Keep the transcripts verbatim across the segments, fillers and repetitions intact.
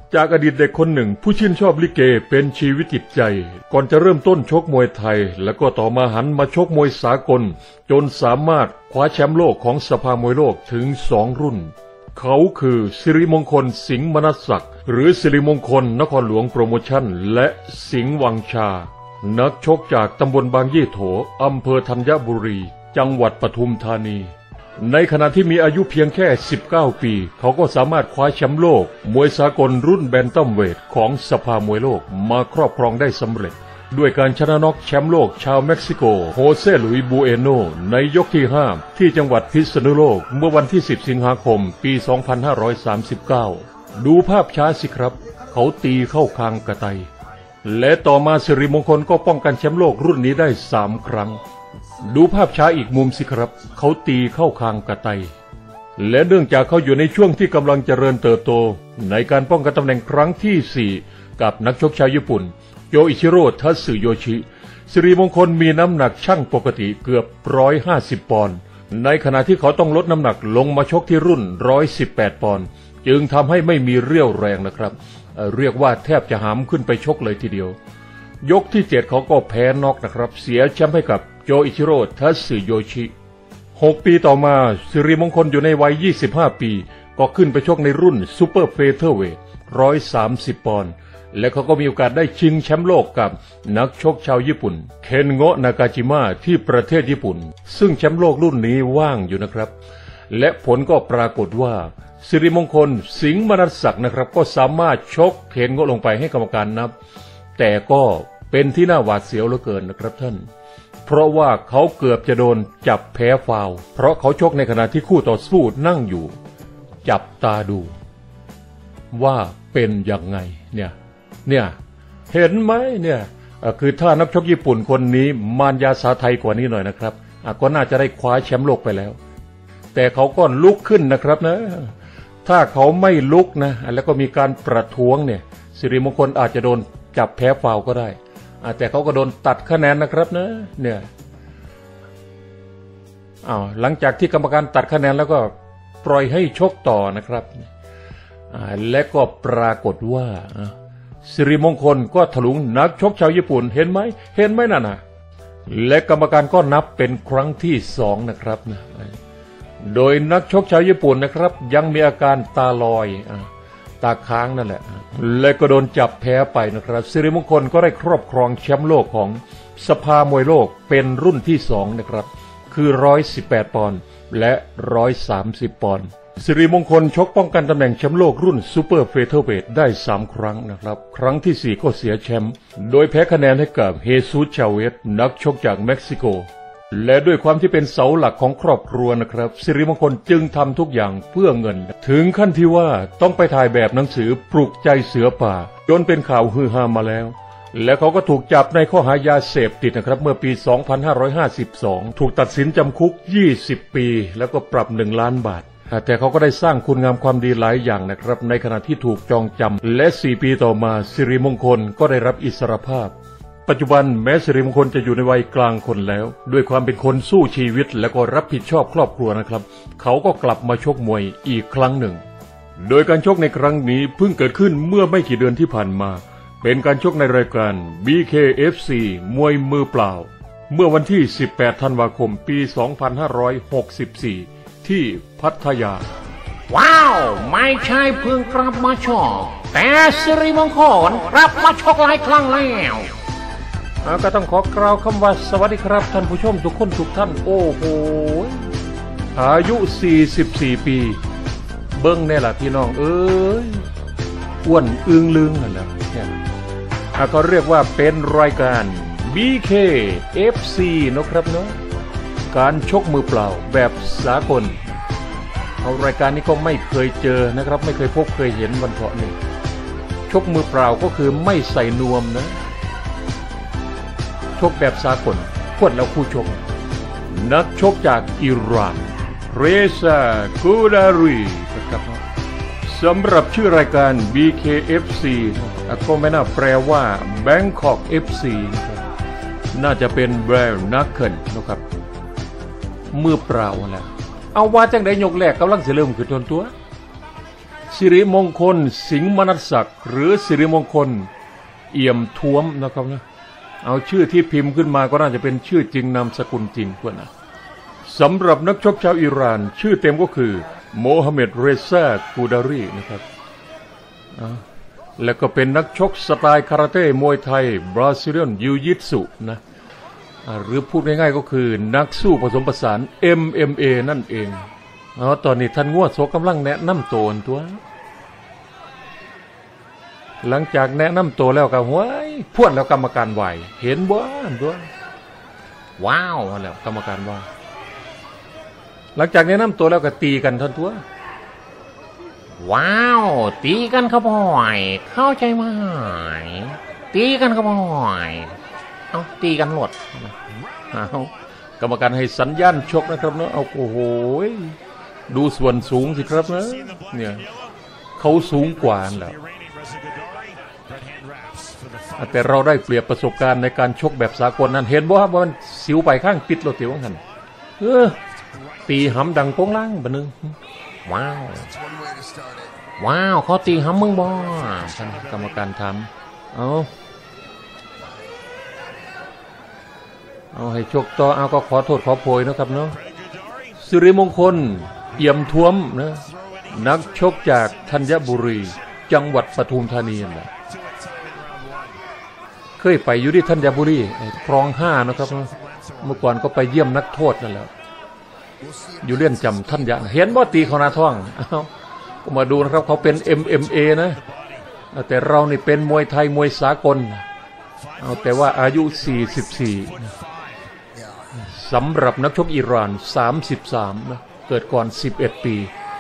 จากอดีตเด็กคนหนึ่งผู้ชื่นชอบลิเกเป็นชีวิตจิตใจก่อนจะเริ่มต้นชกมวยไทยแล้วก็ต่อมาหันมาชกมวยสากลจนสามารถคว้าแชมป์โลกของสภามวยโลกถึงสองรุ่นเขาคือสิริมงคลสิงห์มนัสศักดิ์หรือสิริมงคลนครหลวงโปรโมชั่นและสิงห์วังชานักชกจากตำบลบางยี่โถอำเภอธัญบุรีจังหวัดปทุมธานีในขณะที่มีอายุเพียงแค่สิบเก้าปีเขาก็สามารถคว้าแชมป์โลกมวยสากลรุ่นแบนตัมเวทของสภามวยโลกมาครอบครองได้สำเร็จด้วยการชนะน็อกแชมป์โลกชาวเม็กซิโกโฮเซลุยบูเอโนในยกที่ห้าที่จังหวัดพิษณุโลกเมื่อวันที่สิบสิงหาคมปีสองพันห้าร้อยสามสิบเก้าดูภาพช้าสิครับเขาตีเข้าคางกระไตและต่อมาสิริมงคลก็ป้องกันแชมป์โลกรุ่นนี้ได้สามครั้งดูภาพช้าอีกมุมสิครับเขาตีเข้าคางกระไตและเนื่องจากเขาอยู่ในช่วงที่กำลังเจริญเติบโตในการป้องกันตำแหน่งครั้งที่สี่กับนักชกชาวญี่ปุ่นโยอิชิโร่ทัตสึโยชิสิริมงคลมีน้ำหนักชั่งปกติเกือบร้อยห้าสิบปอนด์ในขณะที่เขาต้องลดน้ำหนักลงมาชกที่รุ่นร้อยสิบแปดปอนด์จึงทำให้ไม่มีเรี่ยวแรงนะครับเรียกว่าแทบจะหามขึ้นไปชกเลยทีเดียวยกที่เจ็ดเขาก็แพ้น็อกนะครับเสียแชมป์ให้กับโยอิชิโร่ทัตสึโยชิหกปีต่อมาสิริมงคลอยู่ในวัยยี่สิบห้าปีก็ขึ้นไปชกในรุ่นซูเปอร์เฟเธอร์เวทร้อยสามสิบปอนด์และเขาก็มีโอกาสได้ชิงแชมป์โลกกับนักชกชาวญี่ปุ่นเคนโงะนากาจิมะที่ประเทศญี่ปุ่นซึ่งแชมป์โลกรุ่นนี้ว่างอยู่นะครับและผลก็ปรากฏว่าสิริมงคลสิงห์มนัสศักดิ์นะครับก็สามารถชกเคนโงะลงไปให้กรรมการนับแต่ก็เป็นที่น่าหวาดเสียวเหลือเกินนะครับท่านเพราะว่าเขาเกือบจะโดนจับแพ้ฟาวล์เพราะเขาชกในขณะที่คู่ต่อสู้นั่งอยู่จับตาดูว่าเป็นยังไงเนี่ยเนี่ยเห็นไหมเนี่ยคือถ้านักชกญี่ปุ่นคนนี้มารยาสาไทยกว่านี้หน่อยนะครับก็น่าจะได้คว้าแชมป์โลกไปแล้วแต่เขาก็ลุกขึ้นนะครับนะถ้าเขาไม่ลุกนะแล้วก็มีการประท้วงเนี่ยสิริมงคลอาจจะโดนจับแพ้ฟาวล์ก็ได้แต่เขาก็โดนตัดคะแนนนะครับนะเนี่ยอ้าวหลังจากที่กรรมการตัดคะแนนแล้วก็ปล่อยให้ชกต่อนะครับและก็ปรากฏว่าสิริมงคลก็ถลุงนักชกชาวญี่ปุ่นเห็นไหมเห็นไหมนั่นน่ะและกรรมการก็นับเป็นครั้งที่สองนะครับนะโดยนักชกชาวญี่ปุ่นนะครับยังมีอาการตาลอยตาค้างนั่นแหละและก็โดนจับแพ้ไปนะครับสิริมงคลก็ได้ครอบครองแชมป์โลกของสภามวยโลกเป็นรุ่นที่สองนะครับคือร้อยสิบแปดปอนด์และร้อยสามสิบปอนด์สิริมงคลชกป้องกันตำแหน่งแชมป์โลกรุ่นซูเปอร์เฟเธอร์เวทได้สามครั้งนะครับครั้งที่สี่ก็เสียแชมป์โดยแพ้คะแนนให้กับเฮซูสชาเวสนักชกจากเม็กซิโกและด้วยความที่เป็นเสาหลักของครอบครัวนะครับสิริมงคลจึงทำทุกอย่างเพื่อเงินถึงขั้นที่ว่าต้องไปถ่ายแบบหนังสือปลุกใจเสือป่าจนเป็นข่าวฮือฮามาแล้วและเขาก็ถูกจับในข้อหายาเสพติดนะครับเมื่อปีสองพันห้าร้อยห้าสิบสองถูกตัดสินจำคุกยี่สิบปีแล้วก็ปรับหนึ่งล้านบาทแต่เขาก็ได้สร้างคุณงามความดีหลายอย่างนะครับในขณะที่ถูกจองจำและสี่ปีต่อมาสิริมงคลก็ได้รับอิสรภาพปัจจุบันแม้สิริมงคลจะอยู่ในวัยกลางคนแล้วด้วยความเป็นคนสู้ชีวิตและก็รับผิดชอบครอบครัวนะครับเขาก็กลับมาชกมวยอีกครั้งหนึ่งโดยการชกในครั้งนี้เพิ่งเกิดขึ้นเมื่อไม่กี่เดือนที่ผ่านมาเป็นการชกในรายการ บี เค เอฟ ซี มวยมือเปล่าเมื่อวันที่สิบแปดธันวาคมปีสองพันห้าร้อยหกสิบสี่ที่พัทยาว้าวไม่ใช่เพิ่งกลับมาชกแต่สิริมงคลกลับมาชกหลายครั้งแล้วก็ต้องขอกล่าวคำว่าสวัสดีครับท่านผู้ชมทุกคนทุกท่านโอ้โหอายุสี่สิบสี่ปีเบิ้งแน่ล่ะพี่น้องเอ้ยอ้วนอึงลึงนั่นแหละก็เรียกว่าเป็นรายการ บี เค เอฟ ซี นะครับเนาะการชกมือเปล่าแบบสากลเอารายการนี้ก็ไม่เคยเจอนะครับไม่เคยพบเคยเห็นวันเถาะนี่ชกมือเปล่าก็คือไม่ใส่นวมนะชกแบบสากลพวดแล้วคู่ชกนักชกจากอิหร่านเรซากูดารีนะครับสำหรับชื่อรายการ บี เค เอฟ ซี ก็ไม่น่าแปลว่า Bangkok เอฟ ซี น่าจะเป็น Bare Knuckle นะครับมือเปล่าแหละเอาว่าจังได้ยกแรกกำลังเสริมขึ้นทนตัวสิริมงคลสิงห์มนัสศักดิ์หรือสิริมงคลเอี่ยมท้วมนะครับนะเอาชื่อที่พิมพ์ขึ้นมาก็น่าจะเป็นชื่อจริงนามสกุลจริงพวกนะสำหรับนักชกชาวอิหร่านชื่อเต็มก็คือโมฮัมเหม็ดเรซากูดารีนะครับแล้วก็เป็นนักชกสไตล์คาราเต้มวยไทยบราซิเลียนยูยิตสุนะหรือพูดง่ายๆก็คือนักสู้ผสมผสาน เอ็ม เอ็ม เอ นั่นเองอ๋อตอนนี้ท่านงวดโซกำลังแนะนำตัวตัวหลังจากแนะนำตัวแล้วก็ห้วยพวดแล้วกรรมการไหวเห็นบ้านตัวว้าวแล้วกรรมการว่าหลังจากแนะนำตัวแล้วก็ตีกันท่านตัวว้าวตีกันครับพ่อยเข้าใจไหมตีกันครับพ่อยเอาตีกันหมดเอากรรมการให้สัญญาณชกนะครับเนาะเอาโอ้โหดูส่วนสูงสิครับนะเนี่ยเขาสูงกว่าแล้วแต่เราได้เปรียบประสบการณ์ในการชกแบบสากลนั้นเห็นบ่ครับว่ามันสิวไปข้างติดรถเตี๋ยวกันเออตีหำดังโป้งล่างบะนึงว้าวว้าวเขาตีหำมึงบ่ท่านกรรมการทำเอาเอาให้ชกต่อเอาก็ขอโทษขอโพยนะครับเนาะสิริมงคลเอี่ยมท้วมนะนักชกจากธัญบุรีจังหวัดปทุมธานีนะเคยไปอยู่ที่ธัญบุรีคลองห้านะครับเมื่อก่อนก็ไปเยี่ยมนักโทษนั่นแหละอยู่เลื่อนจำธัญญะเห็นว่าตีเขาหน้าท้องเอาก็มาดูนะครับเขาเป็น เอ็ม เอ็ม เอ นะแต่เรานี่เป็นมวยไทยมวยสากลเอาแต่ว่าอายุสี่สิบสี่สำหรับนักชกอิหร่านสามสิบสามนะเกิดก่อนสิบเอ็ดปี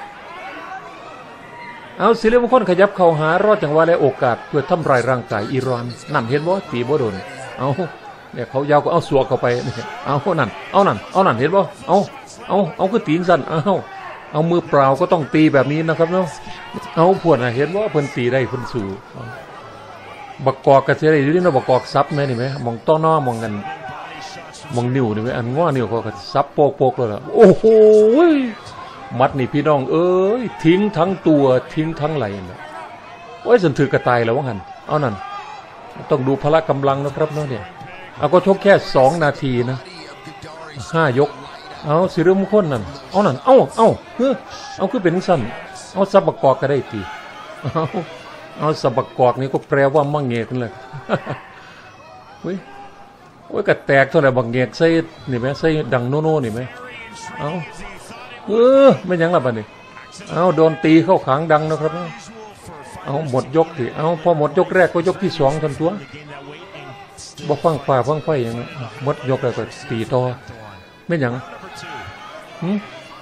เอาสิริมงคลขยับเข้าหารอดจังหวะและโอกาสเพื่อทำลายร่างกายอิหร่านนั่นเห็นบ่ตีบ่โดนเอาเนี่ยเขายาวก็เอาสวกเข้าไปเอานั่นเอานั่นเอานั่นเห็นบ่เอาเอาเอาคือตีนสั้นเอาเอามือเปล่าก็ต้องตีแบบนี้นะครับเนาะเอาพวกน่ะเห็นว่าเพิ่นตีได้เพิ่นสู้บักกอกกระเสียได้อยู่นี่เนาะบักกอกซับแม่นี่ไหมมองต้อนอมองกันมองนิ้วนี่ไหมอันง้อนิ้วเขาก็ซับโปกโปกเลยล่ะโอ้โหมัดนี่พี่น้องเอ้ยทิ้งทั้งตัวทิ้งทั้งไหล่นะโอ้ยสันถือกระต่ายแล้วว่างั้นเอานั่นต้องดูพละกำลังนะครับเนาะเนี่ยเอาก็ชกแค่สองนาทีนะห้ายกเอาสิริมงคลนั่นเอานั่นเอาเอาเฮ้อเอาคือเป็นสั้นเอาสับบักกอกก็ได้ตีเอาเอาสับบักกอกนี่ก็แปลว่ามั่งเงกกันเลยเฮ้ยโอ้ยกระแตกเท่าไหร่บักเงกใส่นี่ไหมใส่ดังโน่โน่นี่ไหมเอาเออไม่ยังละบ้านี่เอาโดนตีเข้าขางดังนะครับเอาหมดยกสิเอาพอหมดยกแรกก็ยกที่สองทันตัวบ่ฟังฝ่าฟังไฟอย่างนั้นหมดยกแล้วก็ตีต่อไม่ยังหืม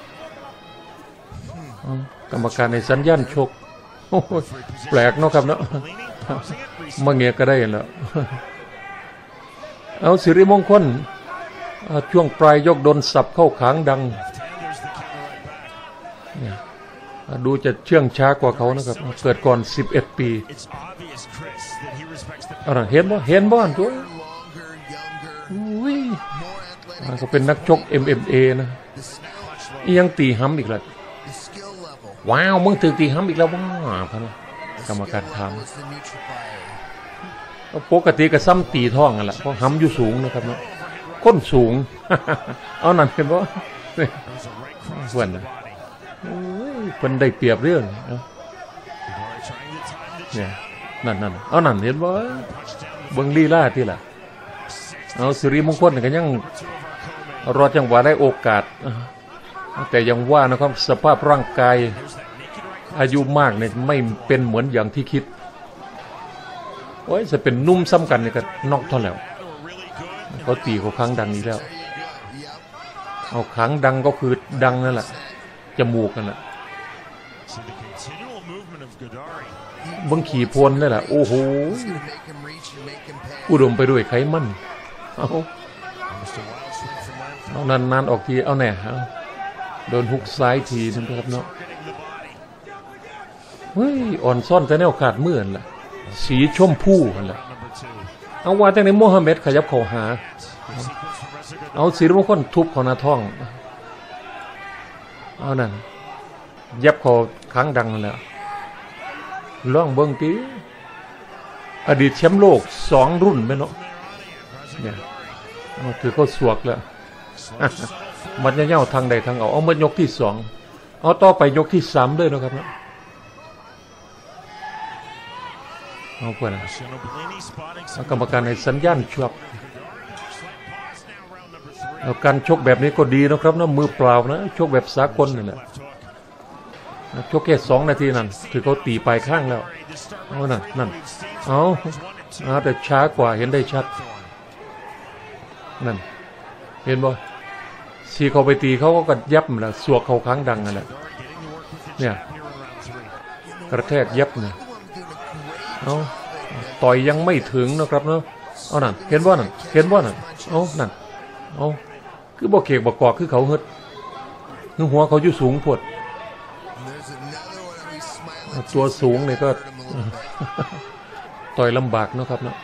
กรรมการในสัญญาณชกโอ้ยแปลกเนาะครับเนาะมาเงียก็ได้แล้วเอาสิริมงคลช่วงปลายยกโดนสับเข้าขางดังดูจะเชื่องช้ากว่าเขานะครับเกิดก่อนสิบเอ็ดปีอะไรเห็นบ่เห็นบ่อันตัวอุ้ยเขาเป็นนักชก เอ็ม เอ็ม เอ นะยังตีห้ำอีกแล้วว้าวมึงถึงตีห้ำอีกแล้วว้าวพะนะกรรมการถามปกติก็ซ้ำตีท้องกันแหละเพราะห้ำอยู่สูงนะครับเนาะก้นสูงเอานั่นเห็นบ่เพื่อนนะเพิ่นได้เปรียบเรื่องเนี่ยนั่นนั่นเอานั่นเห็นบ่เบิ่งลีลาที่ล่ะเอาสิริมงคลก็ยังรอจังหวะได้โอกาสแต่ยังว่านะครับสภาพร่างกายอายุมากเนี่ยไม่เป็นเหมือนอย่างที่คิดโอ้ยจะเป็นนุ่มซ้ำกันเนี่ยก็นอกเท่าแล้วเขาตีเขาครั้งดังนี้แล้วเอาครั้งดังก็คือดังนั่นแหละจมูกนั่นแหละบังขี่พลนั่นแหละโอ้โหอุดมไปด้วยไขมันเอาเอานานๆออกทีเอาแน่โดนฮุกซ้ายทีนึงครับเนาะเฮ้ยอ่อนซ่อนแต่แนวขาดเมื่อนล่ะสีชมพูนั่นแหละเอาว่าแต่ในโมฮัมเหม็ดขยับเข่าหาเอาสิริมงคลทุบเขาหน้าท้องเอานั่นยับเขาค้างดังนั่นแหละล่องเบิ้งตีอดีตแชมป์โลกสองรุ่นไหมเนาะเนี่ยถือเขาสวกแล้วมันจะเย่าทางใดทางเอาเอามายกที่สองเอาต่อไปยกที่สามด้วยนะครับนะเอาเพื่อนนะกรรมการในสัญญาณชวบเอาการชกแบบนี้ก็ดีนะครับนะมือเปล่านะชกแบบสากลนี่แหละชกแค่สองนาทีนั่นถือเขาตีปลายข้างแล้วเอานั่นนั่นเอาเอาแต่ช้ากว่าเห็นได้ชัดนั่นเห็นบ่สีเขาไปตีเขาก็กระยับแหละสวกเขาค้างดังนั่นแหละเนี่ยกระแทกยับเนี่ยเอาต่อยยังไม่ถึงนะครับเนาะเอานั่นเห็นว่านั่นเห็นว่านั่นเอานั่นเอาคือบ่เขกบ่กอกคือเขาเฮ็ดคือหัวเขาอยู่สูงพดตัวสูงเนี่ยก็ต่อยลำบากนะครับเนาะ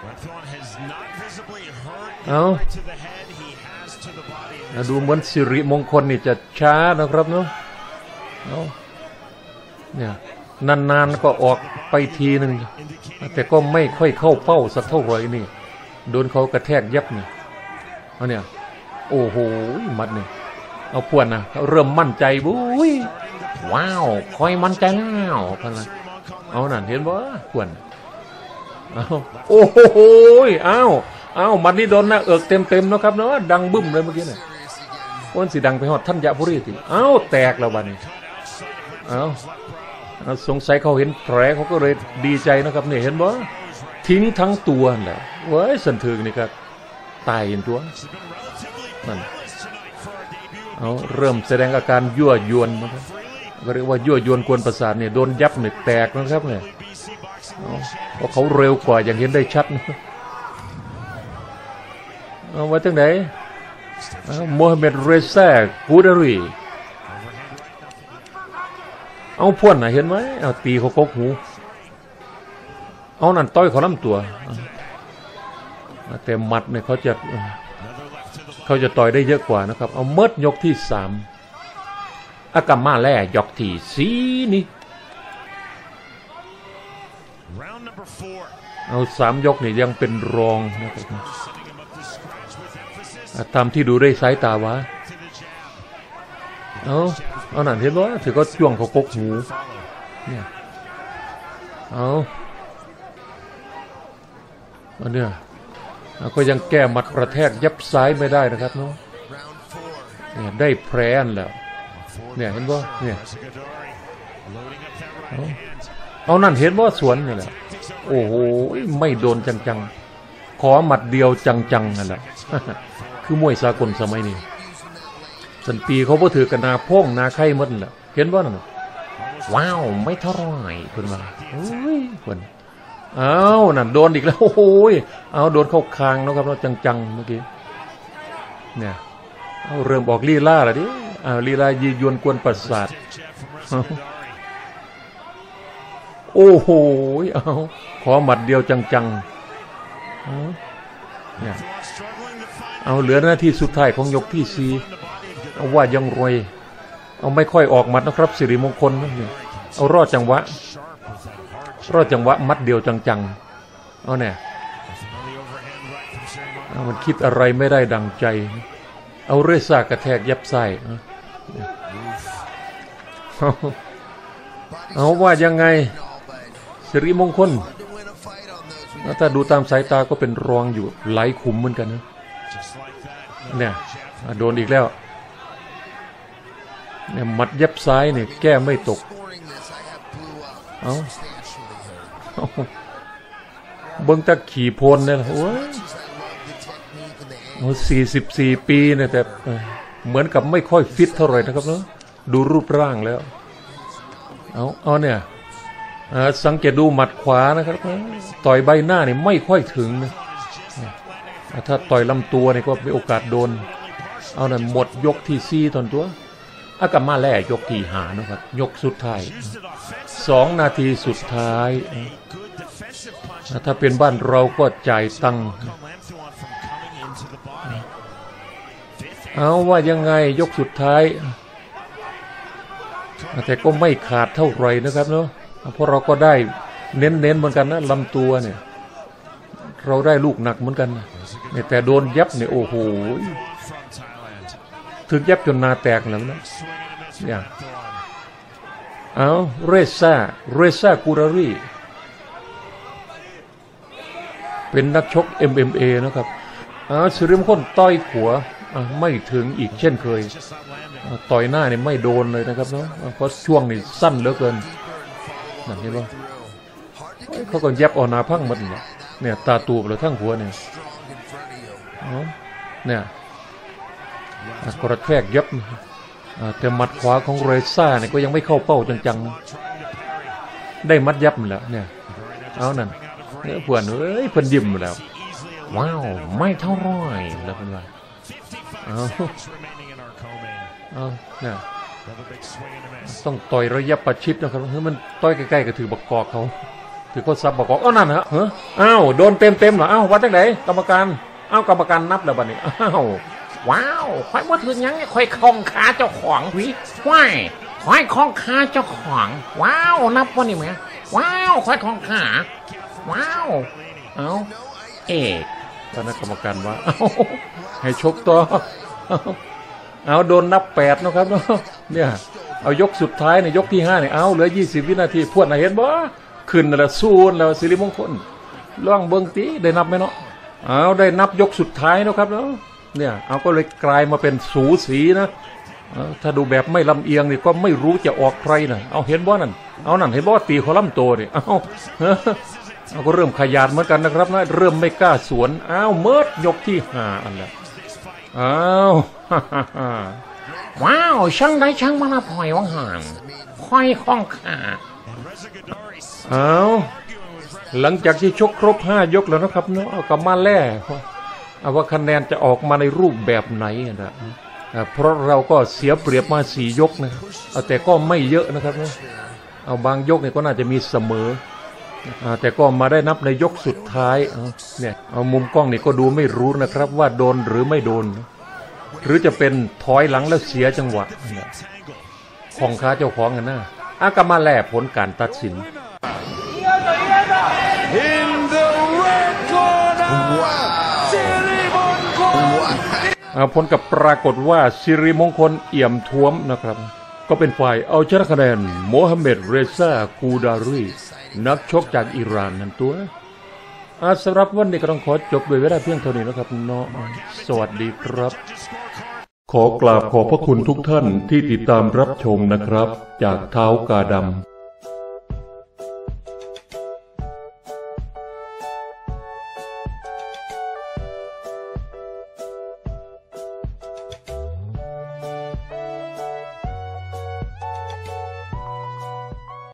เอาดูเหมือนสิริมงคลนี่จะช้านะครับเนาะเอาเนี่ยนานๆก็ออกไปทีหนึ่งแต่ก็ไม่ค่อยเข้าเป้าสักเท่าไหร่นี่โดนเขากระแทกยับนี่เอาเนี่ยโอ้โหมัดนี่เอาพวนนะเริ่มมั่นใจบุ้ยว้าวคอยมั่นใจแล้วพันละเอานั่นเห็นบ่พวนเอาโอ้โหเอาเอามัดนี่โดนนะเอิกเต็มเต็มนะครับเนาะดังบึ้มเลยเมื่อกี้เนี่ยวันสีดังไปหอดท่านยะบุรีทีเอาแตกแล้วบ้านี้เอาสงสัยเขาเห็นแผลเขาก็เลยดีใจนะครับเนี่ยเห็นบ่ทิ้งทั้งตัวแหละเว้ยสันทึกนี่ครับตายอย่างตัวนั่นเอาเริ่มแสดงอาการยั่วยวนนะครับก็เรียกว่ายั่วยวนกวนประสาทเนี่ยโดนยับเนี่ยแตกนะครับเนี่ยเพราะเขาเร็วกว่าอย่างเห็นได้ชัดนะเอาไว้ตั้งไหนโมฮัมเหม็ดเรซ่ากูดารีเอาพ่นนะเห็นไหมเอาตีเขากกหูเอานั่นต้อยเขาล้ำตัวแต่หมัดเนี่ยเขาจะเขาจะต่อยได้เยอะกว่านะครับเอาเมิดยกที่สามอากามาแล่ยกที่สี่นี่เอาสามยกนี่ยังเป็นรองนะครับตามที่ดูได้สายตาวะเอาเอาหนันเห็นว่าถือก็จ้วงเขากกหูเนี่ยเอาอันเนี้ยก็ยังแก้หมัดกระแทกยับซ้ายไม่ได้นะครับเนาะเนี่ยได้แผลแล้วเนี่ยเห็นว่าเนี่ยเอาเอานั่นเห็นว่าสวนนี่แหละโอ้โหไม่โดนจังๆขอหมัดเดียวจังๆนั่นแหละคือมวยสากลสมัยนี้สันปีเขาพอถือกันนาพ่งนาไข่หมดแหละเห็นว่านั่นว้าวไม่เท่าไหร่คนมาโอ้ยคนเอานั่นโดนอีกแล้วโอ้ยเอาโดนเข้าคางนะครับเราจังๆเมื่อกี้เนี่ยเอาเริ่มออกลีลาแล้วดิเอาลีลายียวนกวนประสาทโอ้โหเอาขอหมัดเดียวจังๆเนี่ยเอาเหลือหน้าที่สุดท้ายของยกที่สี่เอาว่ายังรวยเอาไม่ค่อยออกหมัดนะครับสิริมงคลนี่เอารอดจังหวะรอดจังหวะมัดเดียวจังๆเอาเนี่ยเอามันคิดอะไรไม่ได้ดังใจเอาเรซ่ากระแทกยับไส้เอาว่ายังไงสิริมงคลถ้าดูตามสายตาก็เป็นรองอยู่ไหลขุมเหมือนกันนะเนี่ยโดนอีกแล้วเนี่ยมัดยับซ้ายเนี่ยแก้ไม่ตกเอาเบิ้งตะขี่พลเนี่ยโอ้ยโอ้สี่สิบสี่ปีเนี่ยแต่เหมือนกับไม่ค่อยฟิตเท่าไหร่นะครับเนาะดูรูปร่างแล้วเอาเอาเนี่ยสังเกตดูหมัดขวานะครับต่อยใบหน้านี่ไม่ค่อยถึงนะถ้าต่อยลำตัวนี่ก็มีโอกาสโดนเอาเนี่ยหมดยกที่สี่ตอนตัวอากามาแล่ยกที่ห้านะครับยกสุดท้ายสองนาทีสุดท้ายถ้าเป็นบ้านเราก็จ่ายตังค์เอาว่ายังไงยกสุดท้ายแต่ก็ไม่ขาดเท่าไหร่นะครับเนาะเพราะเราก็ได้เน้นๆเหมือนกันนะลำตัวเนี่ยเราได้ลูกหนักเหมือนกันนะแต่โดนยับเนี่ยโอ้โหถึงยับจนนาแตกแล้วนะเนี่ยเอาเรซ่าเรซ่ากูรารีเป็นนักชก เอ็ม เอ็ม เอ นะครับเอาสิริมงคลต่อยหัวไม่ถึงอีกเช่นเคยต่อยหน้าเนี่ยไม่โดนเลยนะครับเนาะเพราะช่วงนี้สั้นเหลือเกินนั่นเห็นป่ะเขาก็ยับเอาหน้าพังหมดเนี่ยตาตูบเลยทั้งหัวเนี่ยเนี่ยกระแทกยับแต่มัดขวาของเรซ่าเนี่ยก็ยังไม่เข้าเป้าจังๆได้มัดยับแล้วเนี่ยเอานั่นเนี่ยเพื่อนเอ้ยเพื่อนยิ้มแล้วว้าวไม่เท่าร้อยแล้วเป็นไงเอาเอาเนี่ยต้องต่อยระยะประชิดนะครับเฮ้ยมันต่อยใกล้ๆกับถือบักกอกเขาถือข้อซับบักกอกอ้าวนั่นฮะเฮ้ยอ้าวโดนเต็มๆเหรออ้าววัดจังไหนกรรมการอ้าวกรรมการนับแล้วบัดนี้อ้าวว้าวค่อยว่าถึงยังค่อยคล้องขาเจ้าของวิว้ายค่อยคล้องขาเจ้าของว้าวนับวันนี้ไหมว้าวค่อยคล้องขาว้าวเอาเอกคณะกรรมการว่าเอาให้ชกต่อเอาโดนนับแปดนะครับเนาะเนี่ยเอายกสุดท้ายในยกที่ห้าเนี่ยเอาเหลือยี่สิบวินาทีพวดนะเห็นบ่ขึ้นแล้วสู้แล้วสิริมงคลล่องเบิ้งตีได้นับไหมเนาะเอาได้นับยกสุดท้ายนะครับเนาะเนี่ยเอาก็เลยกลายมาเป็นสูสีนะถ้าดูแบบไม่ลำเอียงนี่ก็ไม่รู้จะออกใครนะเอาเห็นบ่นั่นเอานั่นเห็นบ่ตีคอลัมน์โตนี่เอาเอาก็เริ่มขยาดเหมือนกันนะครับนะเริ่มไม่กล้าสวนอ้าวเมิดยกที่ห้าอันแล้วอ้าวว้าวช่างได้ช่างมาละพลอยวังหันค่อยคล้องขาอ้าวหลังจากที่ชกครบห้ายกแล้วนะครับเนาะเอากลับมาแล่เอาว่าคะแนนจะออกมาในรูปแบบไหนนะเพราะเราก็เสียเปรียบมาสี่ยกนะครับแต่ก็ไม่เยอะนะครับเนาะเอาบางยกเนี่ยก็น่าจะมีเสมอแต่ก็มาได้นับในยกสุดท้ายเนี่ยเอามุมกล้องนี่ก็ดูไม่รู้นะครับว่าโดนหรือไม่โดนหรือจะเป็นถอยหลังแล้วเสียจังหวะของค้าเจ้าของกันนะอากามาแล่ผลการตัดสินผลกับปรากฏว่าสิริมงคลเอี่ยมท้วมนะครับก็เป็นฝ่ายเอาชนะคะแนนโมฮัมเหม็ดเรซ่ากูดารีนักชกจากอิหร่านนั่นตัวอาสำหรับวันนี้ก็ต้องขอจบด้วยเวลาเพียงเท่านี้นะครับน้องสวัสดีครับขอกราบขอบพระคุณทุกท่านที่ติดตามรับชมนะครับจากเท้ากาดำ